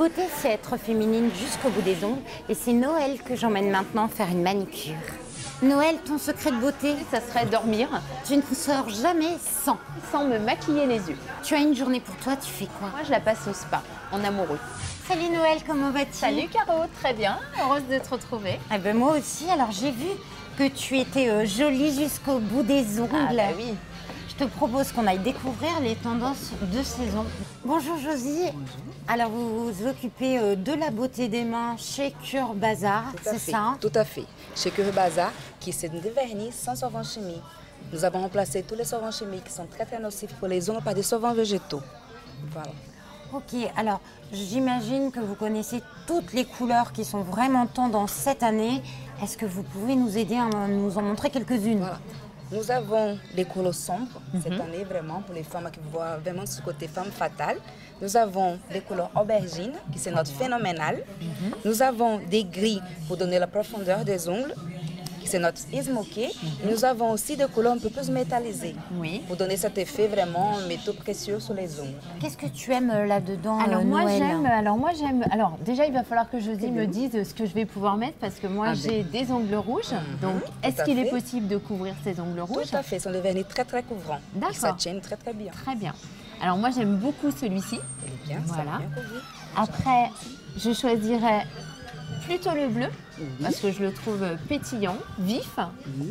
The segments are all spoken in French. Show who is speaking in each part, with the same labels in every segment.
Speaker 1: beauté, c'est être féminine jusqu'au bout des ongles. Et c'est Noël que j'emmène maintenant faire une manicure. Noël, ton secret de beauté,
Speaker 2: Ça serait dormir
Speaker 1: tu ne sors jamais sans.
Speaker 2: sans me maquiller les yeux.
Speaker 1: Tu as une journée pour toi, tu fais quoi?
Speaker 2: Moi, je la passe au spa, en amoureux.
Speaker 1: Salut Noël, comment vas-tu?
Speaker 2: Salut Caro, très bien, heureuse de te retrouver.
Speaker 1: Ah ben moi aussi, alors j'ai vu que tu étais jolie jusqu'au bout des ongles.
Speaker 2: Ah bah oui.
Speaker 1: Je te propose qu'on aille découvrir les tendances de saison. Bonjour Josie. Bonjour. Alors vous vous occupez de la beauté des mains chez Cure Bazar, c'est ça?
Speaker 3: Tout à fait. Chez Cure Bazar, qui c'est des vernis sans solvants chimiques. Nous avons remplacé tous les solvants chimiques qui sont très très nocifs pour les ongles par des solvants végétaux. Voilà.
Speaker 1: Ok, alors j'imagine que vous connaissez toutes les couleurs qui sont vraiment tendance cette année. Est-ce que vous pouvez nous aider à nous en montrer quelques-unes?
Speaker 3: Voilà. Nous avons des couleurs sombres cette année, vraiment, pour les femmes qui voient vraiment ce côté femme fatale. Nous avons des couleurs aubergines, qui c'est notre phénoménal. Nous avons des gris pour donner la profondeur des ongles, qui c'est notre smoky. Nous avons aussi des couleurs un peu plus métallisées,
Speaker 2: Oui.
Speaker 3: pour donner cet effet vraiment métaux précieux sur les ongles.
Speaker 1: Qu'est-ce que tu aimes là-dedans,
Speaker 2: Alors moi
Speaker 1: Noël?
Speaker 2: j'aime. Alors déjà il va falloir que Josie me dise ce que je vais pouvoir mettre parce que moi j'ai des ongles rouges. Donc est-ce
Speaker 3: Tout à
Speaker 2: qu'il est
Speaker 3: fait.
Speaker 2: possible de couvrir ces ongles rouges?
Speaker 3: Tout à fait, ce sont des vernis très très couvrants.
Speaker 2: D'accord.
Speaker 3: Ça tient très très bien.
Speaker 2: Très bien. Alors moi j'aime beaucoup celui-ci.
Speaker 3: Il est bien,
Speaker 2: Voilà.
Speaker 3: ça a bien couvert.
Speaker 2: Après je choisirais plutôt le bleu parce que je le trouve pétillant, vif.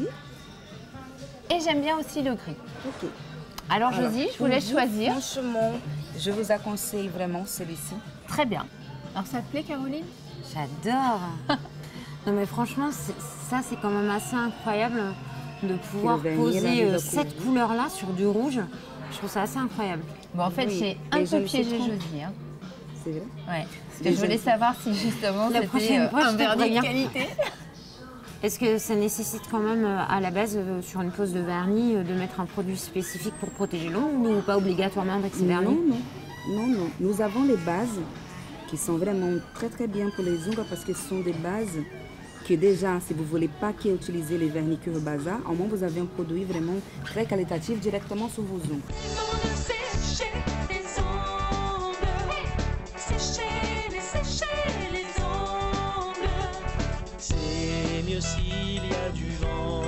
Speaker 2: Et j'aime bien aussi le gris.
Speaker 3: Ok.
Speaker 2: Alors
Speaker 3: Alors,
Speaker 2: Josie, je vous laisse choisir.
Speaker 3: Franchement, je vous conseille vraiment celui-ci.
Speaker 2: Très bien. Alors ça te plaît Caroline?
Speaker 1: J'adore. Non mais franchement, ça c'est quand même assez incroyable de pouvoir
Speaker 3: Le vernis,
Speaker 1: poser
Speaker 3: la
Speaker 1: cette couleur-là sur du rouge. Je trouve ça assez incroyable.
Speaker 2: Bon en fait
Speaker 3: Oui.
Speaker 2: j'ai un
Speaker 3: Et
Speaker 2: peu
Speaker 3: je me
Speaker 2: piégé
Speaker 3: suis
Speaker 2: Josie. Hein.
Speaker 3: C'est vrai?
Speaker 2: Ouais. Parce que
Speaker 3: Les
Speaker 2: je voulais
Speaker 3: jeunes
Speaker 2: savoir si justement
Speaker 1: La
Speaker 2: c'était
Speaker 1: prochaine fois,
Speaker 2: un
Speaker 1: je te
Speaker 2: vernis
Speaker 1: préviens.
Speaker 2: de qualité.
Speaker 1: Est-ce que ça nécessite quand même à la base sur une pose de vernis de mettre un produit spécifique pour protéger l'ongle ou pas obligatoirement avec ces vernis?
Speaker 3: Non. Nous avons les bases qui sont vraiment très très bien pour les ongles parce que ce sont des bases que déjà, si vous ne voulez pas utiliser les vernis Cure Bazar, au moins vous avez un produit vraiment très qualitatif directement sur vos ongles.
Speaker 4: Sécher les ongles, sécher les ongles. C'est mieux s'il y a du vent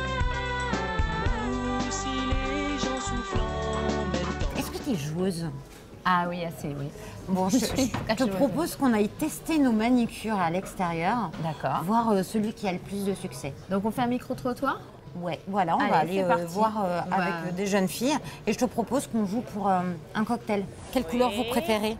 Speaker 4: ou si les gens soufflent en même temps.
Speaker 1: Est-ce que tu es joueuse?
Speaker 2: Ah oui, assez, oui.
Speaker 1: Bon, je te propose qu'on aille tester nos manicures à l'extérieur.
Speaker 2: D'accord.
Speaker 1: Voir celui qui a le plus de succès.
Speaker 2: Donc on fait un micro-trottoir?
Speaker 1: Ouais, voilà, on
Speaker 2: Allez,
Speaker 1: va aller
Speaker 2: c'est parti.
Speaker 1: voir
Speaker 2: On va-
Speaker 1: avec des jeunes filles. Et je te propose qu'on joue pour un cocktail. Quelle couleur vous préférez?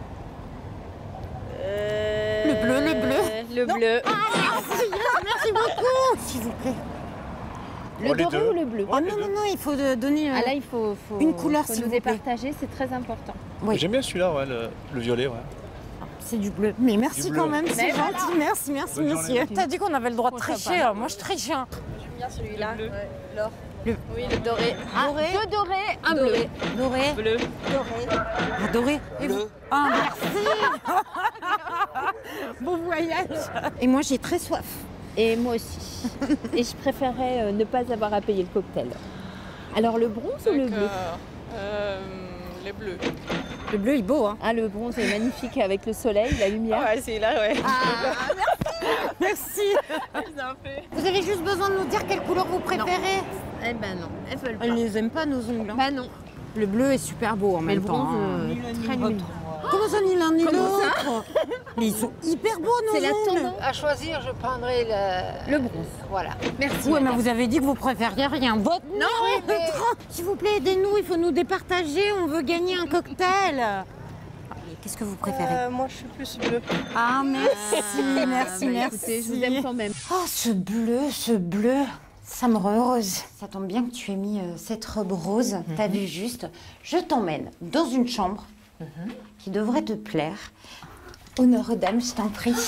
Speaker 1: Le bleu, le bleu.
Speaker 2: Le bleu.
Speaker 1: Merci beaucoup. S'il vous plaît.
Speaker 2: Le doré ou le bleu?
Speaker 1: Oh non, non, il faut donner
Speaker 2: Ah là, il faut
Speaker 1: une couleur,
Speaker 2: faut
Speaker 1: s'il
Speaker 2: nous
Speaker 1: vous plaît.
Speaker 2: départager, c'est très important.
Speaker 1: Oui.
Speaker 5: J'aime bien celui-là, ouais, le violet. Ouais.
Speaker 1: C'est du bleu. Mais merci
Speaker 5: Du bleu.
Speaker 1: quand même, c'est gentil. Merci,
Speaker 5: Bonne
Speaker 1: monsieur.
Speaker 5: journée.
Speaker 1: T'as dit qu'on avait le droit de
Speaker 2: Faut
Speaker 1: tricher.
Speaker 2: sympa.
Speaker 1: Moi, je triche. Hein.
Speaker 6: bien celui-là. L'or.
Speaker 2: Oui, le doré.
Speaker 1: Doré.
Speaker 2: Deux dorés, un bleu.
Speaker 1: Doré.
Speaker 2: Bleu.
Speaker 1: Ah, doré. Bleu. Ah, merci. Bon voyage. Et moi, j'ai très soif.
Speaker 2: Et moi aussi. Et je préférais ne pas avoir à payer le cocktail. Alors le bronze ou le bleu?
Speaker 6: Les bleus.
Speaker 1: Le bleu est beau, hein.
Speaker 2: Ah, le bronze est magnifique avec le soleil, la lumière.
Speaker 6: Ouais, c'est là, ouais.
Speaker 1: Merci.
Speaker 6: Bien fait.
Speaker 1: Vous avez juste besoin de nous dire quelle couleur vous préférez.
Speaker 2: Eh ben non, elles veulent pas.
Speaker 1: Elles les aiment pas, nos ongles. hein.
Speaker 2: Bah non.
Speaker 1: Le bleu est super beau en
Speaker 2: Mais le
Speaker 1: même temps.
Speaker 2: bronze,
Speaker 1: hein.
Speaker 2: très lumineux.
Speaker 1: Comment ça, ni l'un ni l'autre? Mais ils sont hyper beaux, nos
Speaker 2: C'est la
Speaker 1: ongles.
Speaker 2: tendance.
Speaker 7: À choisir, je prendrai
Speaker 2: Le bronze.
Speaker 7: Voilà.
Speaker 2: Merci.
Speaker 1: Ouais, mais vous avez dit que vous préfériez rien. Votre
Speaker 7: Non, oui, mais-
Speaker 1: S'il vous plaît, aidez-nous, il faut nous départager, on veut gagner un cocktail. Qu'est-ce que vous préférez?
Speaker 6: Moi, je suis plus bleu.
Speaker 1: Ah, merci, merci,
Speaker 2: Bah,
Speaker 1: merci.
Speaker 2: écoutez, je vous aime quand même.
Speaker 1: Oh, ce bleu, ça me rend heureuse. Ça tombe bien que tu aies mis cette robe rose, t'as vu juste. Je t'emmène dans une chambre qui devrait te plaire. Honneur aux dames, je t'en prie.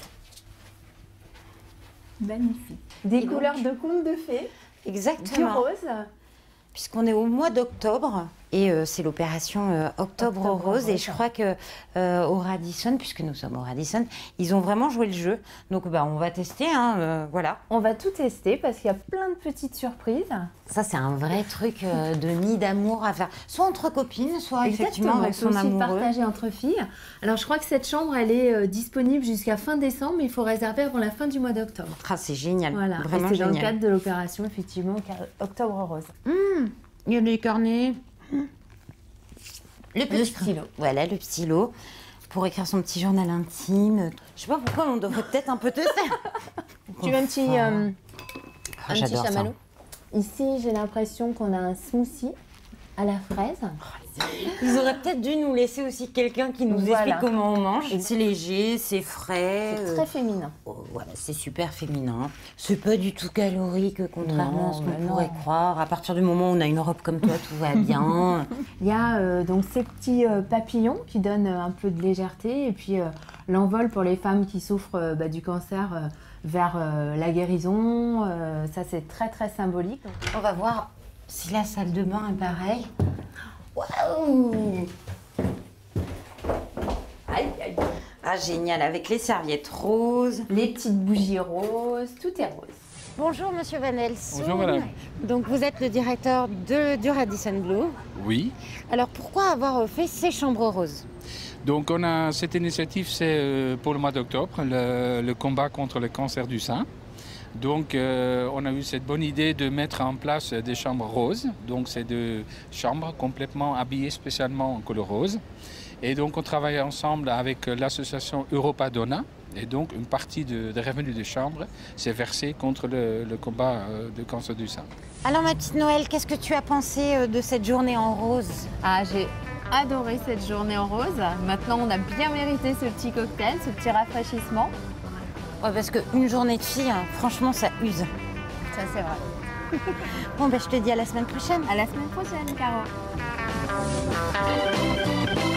Speaker 2: Magnifique. Des
Speaker 1: Et
Speaker 2: couleurs
Speaker 1: donc
Speaker 2: de contes de fées, du
Speaker 1: Exactement.
Speaker 2: rose.
Speaker 1: Puisqu'on est au mois d'octobre, Et c'est l'opération Octobre Rose. Et je crois que au Radisson, puisque nous sommes au Radisson, ils ont vraiment joué le jeu. Donc on va tester, hein, voilà.
Speaker 2: On va tout tester parce qu'il y a plein de petites surprises.
Speaker 1: Ça, c'est un vrai truc de nid d'amour à faire, soit entre copines, soit effectivement avec son
Speaker 2: on peut aussi
Speaker 1: amoureux.
Speaker 2: partager entre filles. Alors, je crois que cette chambre, elle est disponible jusqu'à fin décembre, mais il faut réserver avant la fin du mois d'octobre.
Speaker 1: Ah, c'est génial,
Speaker 2: Voilà,
Speaker 1: vraiment
Speaker 2: et c'est dans le
Speaker 1: génial.
Speaker 2: cadre de l'opération, effectivement, Octobre Rose.
Speaker 1: Il y a des carnets.
Speaker 2: Le stylo.
Speaker 1: Voilà, le stylo. Pour écrire son petit journal intime. Je sais pas pourquoi on devrait peut-être un peu tester.
Speaker 2: Tu veux un petit, un petit
Speaker 1: j'adore ça.
Speaker 2: chamallow? Ici, j'ai l'impression qu'on a un smoothie à la fraise.
Speaker 1: Ils auraient peut-être dû nous laisser aussi quelqu'un qui nous
Speaker 2: Voilà.
Speaker 1: explique comment on mange. C'est léger, c'est frais.
Speaker 2: C'est très féminin.
Speaker 1: Voilà, c'est super féminin. C'est pas du tout calorique, contrairement à ce qu'on pourrait croire. À partir du moment où on a une robe comme toi, tout va bien.
Speaker 2: Il y a donc ces petits papillons qui donnent un peu de légèreté et puis l'envol pour les femmes qui souffrent du cancer vers la guérison. Ça, c'est très, très symbolique.
Speaker 1: On va voir si la salle de bain est pareille. Waouh! Aïe, aïe. Ah, génial, avec les serviettes roses.
Speaker 2: Les petites bougies roses, tout est rose.
Speaker 1: Bonjour, monsieur Van Elsoen.
Speaker 5: Bonjour, madame.
Speaker 1: Donc, vous êtes le directeur du Radisson Blu.
Speaker 5: Oui.
Speaker 1: Alors, pourquoi avoir fait ces chambres roses?
Speaker 5: Donc on a cette initiative, c'est pour le mois d'octobre, le combat contre le cancer du sein. Donc on a eu cette bonne idée de mettre en place des chambres roses. Donc c'est des chambres complètement habillées spécialement en couleur rose. Et donc on travaille ensemble avec l'association Europa Donna. Et donc une partie des revenus des chambres, c'est versé contre le combat du cancer du sein.
Speaker 1: Alors, ma petite Noël, qu'est-ce que tu as pensé de cette journée en rose?
Speaker 2: Ah, j'ai adoré cette journée en rose. Maintenant, on a bien mérité ce petit cocktail, ce petit rafraîchissement.
Speaker 1: Ouais, parce qu'une journée de fille, hein, franchement, ça use.
Speaker 2: Ça, c'est vrai.
Speaker 1: Bon, je te dis à la semaine prochaine.
Speaker 2: À la semaine prochaine, Caro.